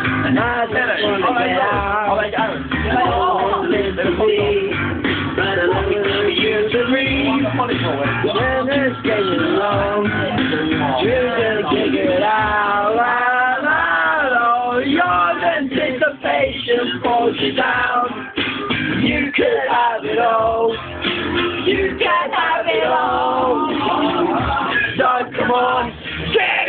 And I just want to get out. Oh, but I'm looking for you to read. When it's getting long, you just figure it out. Oh, your anticipation pulls you down. You could have it all. You can have it all. So come on,